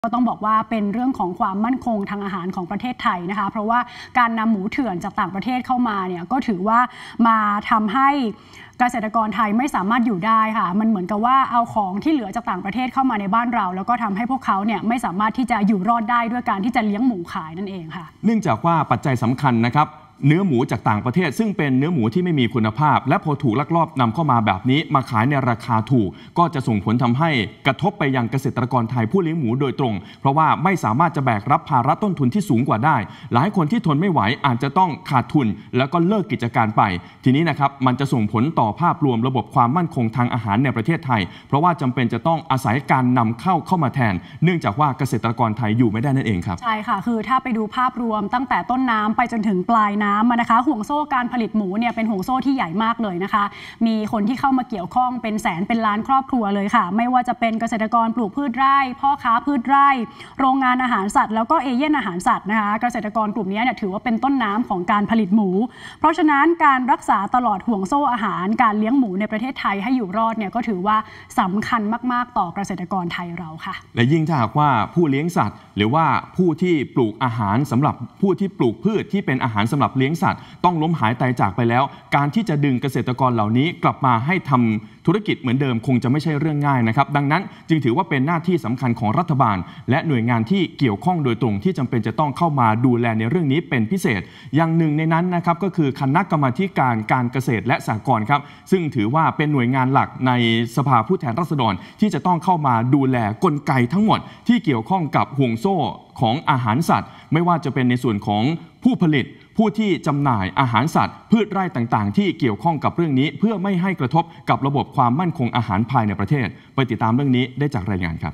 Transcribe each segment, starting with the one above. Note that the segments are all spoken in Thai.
ก็ต้องบอกว่าเป็นเรื่องของความมั่นคงทางอาหารของประเทศไทยนะคะเพราะว่าการนำหมูเถื่อนจากต่างประเทศเข้ามาเนี่ยก็ถือว่ามาทำให้เกษตรกรไทยไม่สามารถอยู่ได้ค่ะมันเหมือนกับว่าเอาของที่เหลือจากต่างประเทศเข้ามาในบ้านเราแล้วก็ทำให้พวกเขาเนี่ยไม่สามารถที่จะอยู่รอดได้ด้วยการที่จะเลี้ยงหมูขายนั่นเองค่ะเนื่องจากว่าปัจจัยสำคัญนะครับเนื้อหมูจากต่างประเทศซึ่งเป็นเนื้อหมูที่ไม่มีคุณภาพและพอถูกลักลอบนำเข้ามาแบบนี้มาขายในราคาถูกก็จะส่งผลทำให้กระทบไปยังเกษตรกรไทยผู้เลี้ยงหมูโดยตรงเพราะว่าไม่สามารถจะแบกรับภาระต้นทุนที่สูงกว่าได้หลายคนที่ทนไม่ไหวอาจจะต้องขาดทุนแล้วก็เลิกกิจการไปทีนี้นะครับมันจะส่งผลต่อภาพรวมระบบความมั่นคงทางอาหารในประเทศไทยเพราะว่าจำเป็นจะต้องอาศัยการนำเข้ามาแทนเนื่องจากว่าเกษตรกรไทยอยู่ไม่ได้นั่นเองครับใช่ค่ะคือถ้าไปดูภาพรวมตั้งแต่ต้นน้ำไปจนถึงปลายน้ำนะคะห่วงโซ่การผลิตหมูเนี่ยเป็นห่วงโซ่ที่ใหญ่มากเลยนะคะมีคนที่เข้ามาเกี่ยวข้องเป็นแสนเป็นล้านครอบครัวเลยค่ะไม่ว่าจะเป็นเกษตรกรปลูกพืชไร่พ่อค้าพืชไร่โรงงานอาหารสัตว์แล้วก็เอเย่นอาหารสัตว์นะคะเกษตรกรกลุ่มนี้เนี่ยถือว่าเป็นต้นน้ำของการผลิตหมูเพราะฉะนั้นการรักษาตลอดห่วงโซ่อาหารการเลี้ยงหมูในประเทศไทยให้อยู่รอดเนี่ยก็ถือว่าสำคัญมากๆต่อเกษตรกรไทยเราค่ะและยิ่งถ้าหากว่าผู้เลี้ยงสัตว์หรือว่าผู้ที่ปลูกอาหารสำหรับผู้ที่ปลูกพืชที่เป็นอาหารสำหรับเลี้ยงสัตว์ต้องล้มหายตายจากไปแล้วการที่จะดึงเกษตรกรเหล่านี้กลับมาให้ทำธุรกิจเหมือนเดิมคงจะไม่ใช่เรื่องง่ายนะครับดังนั้นจึงถือว่าเป็นหน้าที่สำคัญของรัฐบาลและหน่วยงานที่เกี่ยวข้องโดยตรงที่จำเป็นจะต้องเข้ามาดูแลในเรื่องนี้เป็นพิเศษอย่างหนึ่งในนั้นนะครับก็คือคณะกรรมาธิการการเกษตรและสหกรณ์ครับซึ่งถือว่าเป็นหน่วยงานหลักในสภาผู้แทนราษฎรที่จะต้องเข้ามาดูแลกลไกทั้งหมดที่เกี่ยวข้องกับห่วงโซ่ของอาหารสัตว์ไม่ว่าจะเป็นในส่วนของผู้ผลิตผู้ที่จำหน่ายอาหารสัตว์พืชไร่ต่างๆที่เกี่ยวข้องกับเรื่องนี้เพื่อไม่ให้กระทบกับระบบความมั่นคงอาหารภายในประเทศไปติดตามเรื่องนี้ได้จากรายงานครับ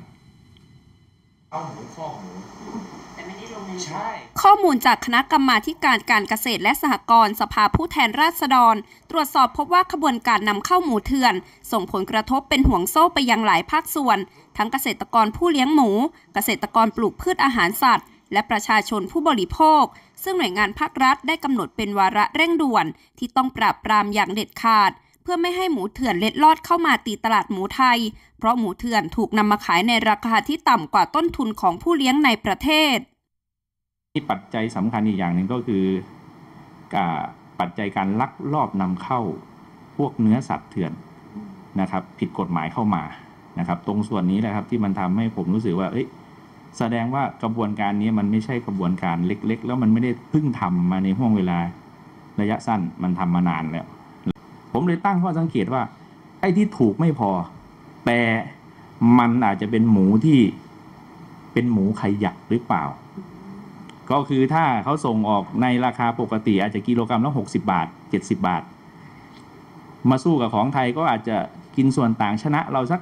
ข้อมูลจากคณะกรรมาธิการการเกษตรและสหกรณ์สภาผู้แทนราษฎรตรวจสอบพบว่าขบวนการนำเข้าหมูเถื่อนส่งผลกระทบเป็นห่วงโซ่ไปยังหลายภาคส่วนทั้งเกษตรกรผู้เลี้ยงหมูเกษตรกรปลูกพืชอาหารสัตว์และประชาชนผู้บริโภคซึ่งหน่วยงานภาครัฐได้กำหนดเป็นวาระเร่งด่วนที่ต้องปราบปรามอย่างเด็ดขาดเพื่อไม่ให้หมูเถื่อนเล็ดลอดเข้ามาตีตลาดหมูไทยเพราะหมูเถื่อนถูกนำมาขายในราคาที่ต่ำกว่าต้นทุนของผู้เลี้ยงในประเทศที่ปัจจัยสำคัญอีกอย่างหนึ่งก็คือปัจจัยการลักลอบนำเข้าพวกเนื้อสัตว์เถื่อนนะครับผิดกฎหมายเข้ามานะครับตรงส่วนนี้แหละครับที่มันทำให้ผมรู้สึกว่าแสดงว่ากระบวนการนี้มันไม่ใช่กระบวนการเล็กๆแล้วมันไม่ได้เพิ่งทำมาในห่วงเวลาระยะสั้นมันทำมานานแล้วผมเลยตั้งข้อสังเกตว่าไอ้ที่ถูกไม่พอแต่มันอาจจะเป็นหมูที่เป็นหมูขยักหรือเปล่าก็คือถ้าเขาส่งออกในราคาปกติอาจจะกิโลกรัมละ60 บาท70 บาทมาสู้กับของไทยก็อาจจะกินส่วนต่างชนะเราสัก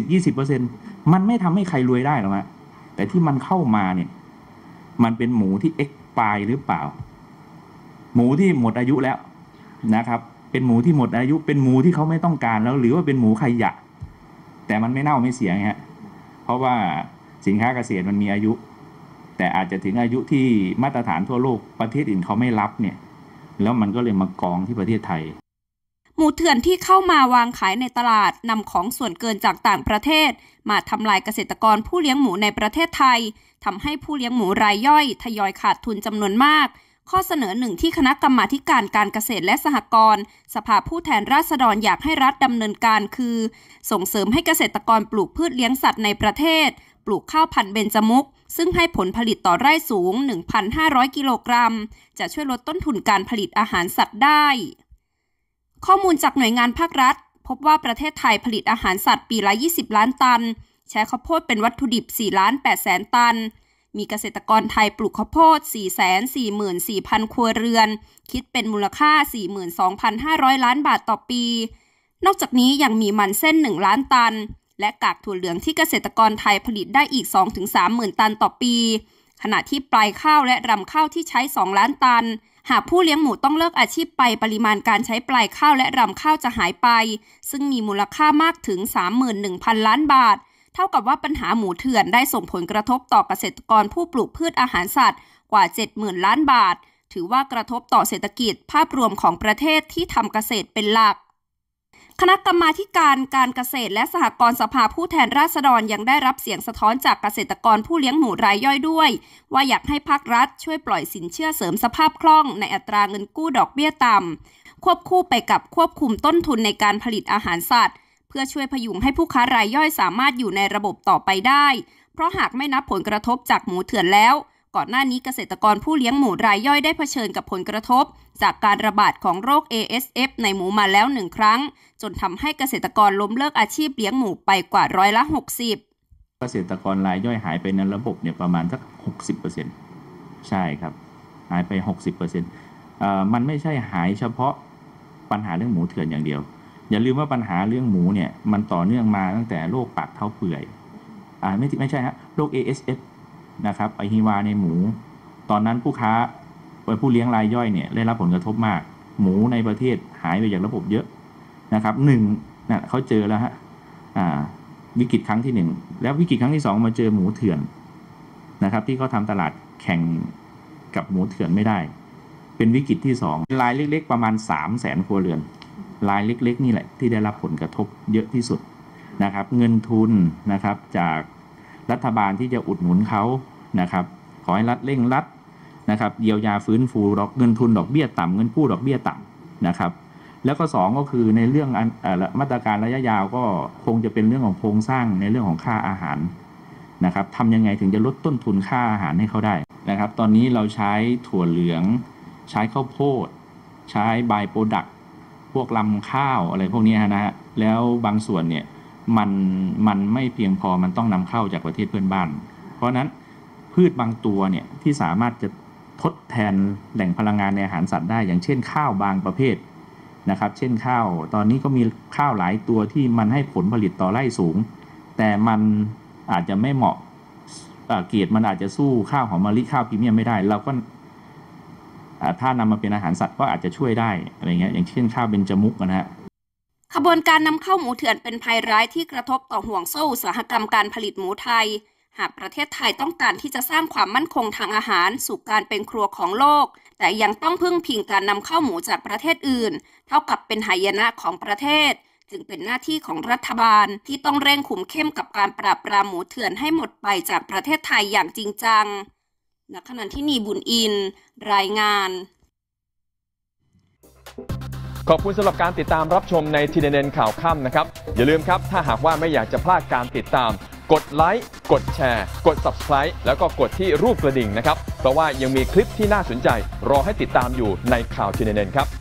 10-20% มันไม่ทำให้ใครรวยได้หรอกฮะแต่ที่มันเข้ามาเนี่ยมันเป็นหมูที่เอ็กปายหรือเปล่าหมูที่หมดอายุแล้วนะครับเป็นหมูที่หมดอายุเป็นหมูที่เขาไม่ต้องการแล้วหรือว่าเป็นหมูขยะแต่มันไม่เน่าไม่เสียฮะเพราะว่าสินค้าเกษตรมันมีอายุแต่อาจจะถึงอายุที่มาตรฐานทั่วโลกประเทศอื่นเขาไม่รับเนี่ยแล้วมันก็เลยมากองที่ประเทศไทยหมูเถื่อนที่เข้ามาวางขายในตลาดนำของส่วนเกินจากต่างประเทศมาทำลายเกษตรกรผู้เลี้ยงหมูในประเทศไทยทำให้ผู้เลี้ยงหมูรายย่อยทยอยขาดทุนจำนวนมากข้อเสนอหนึ่งที่คณะกรรมาธิการการเกษตรและสหกรณ์สภาผู้แทนราษฎรอยากให้รัฐดำเนินการคือส่งเสริมให้เกษตรกรปลูกพืชเลี้ยงสัตว์ในประเทศปลูกข้าวพันธุ์เบญจมุขซึ่งให้ผลผลิตต่อไร่สูง 1,500 กิโลกรัมจะช่วยลดต้นทุนการผลิตอาหารสัตว์ได้ข้อมูลจากหน่วยงานภาครัฐพบว่าประเทศไทยผลิตอาหารสัตว์ปีละ20 ล้านตันใช้ข้าวโพดเป็นวัตถุดิบ4 ล้าน 8 แสนตันมีเกษตรกรไทยปลูกข้าวโพด 444,000 ครัวเรือนคิดเป็นมูลค่า 42,500 ล้านบาทต่อปีนอกจากนี้ยังมีมันเส้น1 ล้านตันและกากถั่วเหลืองที่เกษตรกรไทยผลิตได้อีก 2-3 หมื่นตันต่อปีขณะที่ปลายข้าวและรำข้าวที่ใช้2 ล้านตันหากผู้เลี้ยงหมูต้องเลิกอาชีพไปปริมาณการใช้ปลายข้าวและรำข้าวจะหายไปซึ่งมีมูลค่ามากถึง 31,000 ล้านบาทเท่ากับว่าปัญหาหมูเถื่อนได้ส่งผลกระทบต่อเกษตรกรผู้ปลูกพืชอาหารสัตว์กว่า 70,000 ล้านบาทถือว่ากระทบต่อเศรษฐกิจภาพรวมของประเทศที่ทำเกษตรเป็นหลักคณะกรรมาธิการเกษตรและสหกรณ์สภาผู้แทนราษฎรยังได้รับเสียงสะท้อนจากเกษตรกรผู้เลี้ยงหมูรายย่อยด้วยว่าอยากให้ภาครัฐช่วยปล่อยสินเชื่อเสริมสภาพคล่องในอัตราเงินกู้ดอกเบี้ยต่ำควบคู่ไปกับควบคุมต้นทุนในการผลิตอาหารสัตว์เพื่อช่วยพยุงให้ผู้ค้ารายย่อยสามารถอยู่ในระบบต่อไปได้เพราะหากไม่นับผลกระทบจากหมูเถื่อนแล้วก่อนหน้านี้เกษตรกรผู้เลี้ยงหมูรายย่อยได้เผชิญกับผลกระทบจากการระบาดของโรค ASF ในหมูมาแล้ว1ครั้งจนทำให้เกษตรกรล้มเลิกอาชีพเลี้ยงหมูไปกว่า60% เกษตรกรรายย่อยหายไปในระบบเนี่ยประมาณสัก 60% ใช่ครับหายไป 60%มันไม่ใช่หายเฉพาะปัญหาเรื่องหมูเถื่อนอย่างเดียวอย่าลืมว่าปัญหาเรื่องหมูเนี่ยมันต่อเนื่องมาตั้งแต่โรคปากเท้าเปื่อยไม่ใช่ฮะโรค ASF นะครับไอฮิวาในหมูตอนนั้นผู้เลี้ยงรายย่อยเนี่ยได้รับผลกระทบมากหมูในประเทศหายไปจากระบบเยอะนะครับเขาเจอแล้วฮะวิกฤตครั้งที่1แล้ววิกฤตครั้งที่2มาเจอหมูเถื่อนนะครับที่เขาทำตลาดแข่งกับหมูเถื่อนไม่ได้เป็นวิกฤตที่2รายเล็กๆประมาณ 300,000 ครัวเรือนรายเล็กๆนี่แหละที่ได้รับผลกระทบเยอะที่สุดนะครับเงินทุนนะครับจากรัฐบาลที่จะอุดหนุนเขานะครับขอให้รัฐเร่งรัดนะครับเยียวยาฟื้นฟูเงินทุนดอกเบี้ยต่ำเงินกู้ดอกเบี้ยต่ำนะครับแล้วก็2ก็คือในเรื่องมาตรการระยะยาวก็คงจะเป็นเรื่องของโครงสร้างในเรื่องของค่าอาหารนะครับทำยังไงถึงจะลดต้นทุนค่าอาหารให้เขาได้นะครับตอนนี้เราใช้ถั่วเหลืองใช้ข้าวโพดใช้ไบโปรดักต์พวกลำข้าวอะไรพวกนี้นะฮะแล้วบางส่วนเนี่ยมันไม่เพียงพอมันต้องนำเข้าจากประเทศเพื่อนบ้านเพราะนั้นพืชบางตัวเนี่ยที่สามารถจะทดแทนแหล่งพลังงานในอาหารสัตว์ได้อย่างเช่นข้าวบางประเภทนะครับเช่นข้าวตอนนี้ก็มีข้าวหลายตัวที่มันให้ผลผลิตต่อไร่สูงแต่มันอาจจะไม่เหมาะเกรดมันอาจจะสู้ข้าวหอมมะลิข้าวพรีเมียมไม่ได้เราก็ถ้านำมาเป็นอาหารสัตว์ก็อาจจะช่วยได้อะไรเงี้ยอย่างเช่นข้าวเบญจมุกนะฮะขบวนการนำเข้าหมูเถื่อนเป็นภัยร้ายที่กระทบต่อห่วงโซ่อุตสาหกรรมการผลิตหมูไทยหากประเทศไทยต้องการที่จะสร้างความมั่นคงทางอาหารสู่การเป็นครัวของโลกแต่ยังต้องพึ่งพิงการนำเข้าหมูจากประเทศอื่นเท่ากับเป็นหายนะของประเทศจึงเป็นหน้าที่ของรัฐบาลที่ต้องเร่งคุมเข้มกับการปราบปรามหมูเถื่อนให้หมดไปจากประเทศไทยอย่างจริงจังณขณะที่นีบุญอินรายงานขอบคุณสำหรับการติดตามรับชมในทีเด็ดข่าวค่ำนะครับอย่าลืมครับถ้าหากว่าไม่อยากจะพลาดการติดตามกดไลค์กดแชร์กด Subscribe แล้วก็กดที่รูปกระดิ่งนะครับเพราะว่ายังมีคลิปที่น่าสนใจรอให้ติดตามอยู่ในข่าวทีเด็ดครับ